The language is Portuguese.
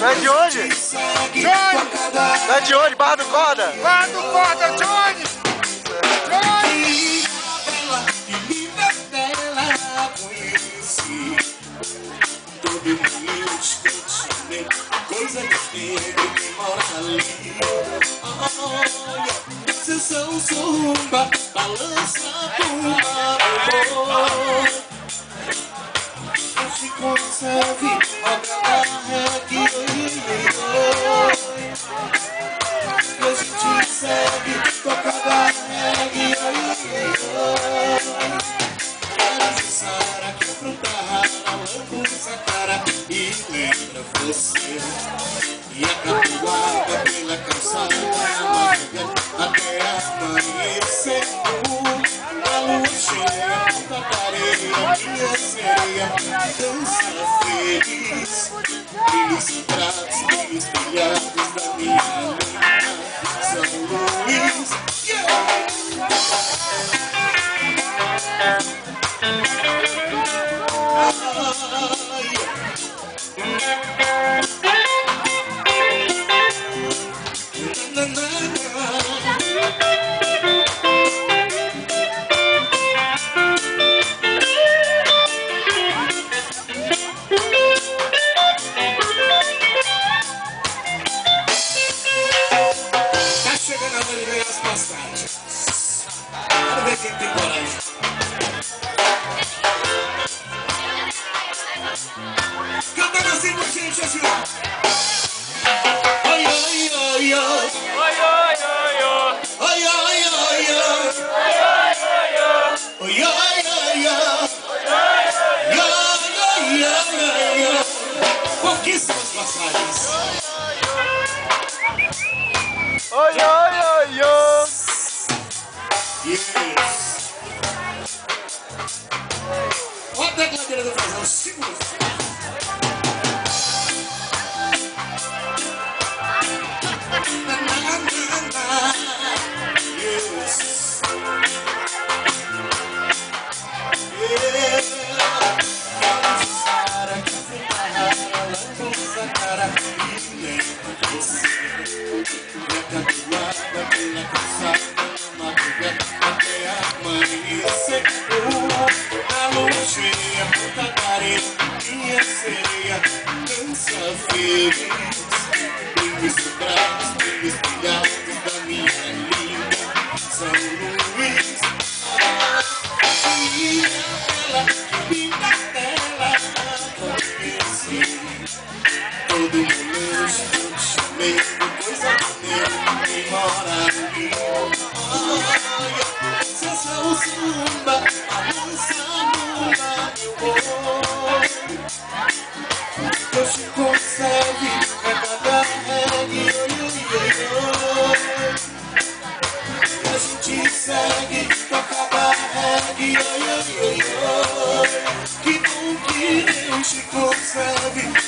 é de onde? Johnny! Não é de onde? Barra do Corda? Barra do Corda, Johnny! Johnny! Coisa que tem mora ali. Olha, sessão zumba, balança bomba, amor. Não se consegue, olha a reggae. Que a gente segue, toca da reggae. É necessário que afrontar a lambuza cara e lembra você. E a capoeira pela calçada amarga até amanhecer. A lua cheia, puta areia, minha sereia, dança feliz. Brilhos pratos, brilhos brilhados da minha linda São Luís. Tá chegando a hora de ganhar as passagens. Vamos ver quem tem coragem. Cantando assim com a gente, assim, ó. Oi, oi, oi, oi. Oi, oi, oi, oi. Oi, oi, oi, oi. Oi, oi, oi, oi. Oi, oi, oi. Pouquíssimas passagens. Oi, oi, oi, oi. Yes. Olha a tecladeira do Frazão, segura. Yes. Sara, que lambuza cara e lembra você. E a capoeira pela calçada na madrugada até amanhecer. A lua cheia, puta careta, minha sereia, dança feliz. Brilhos dobrados, brilhos brilhados da minha linda São Luís. E ela, que linda ela, conheci. Todo momento eu te chamei, coisa que nem mora ali. Olha, sessão zumba, balança bomba, hoje consegue, é cada reggae, a gente segue, toca da reggae, que bom que a gente consegue.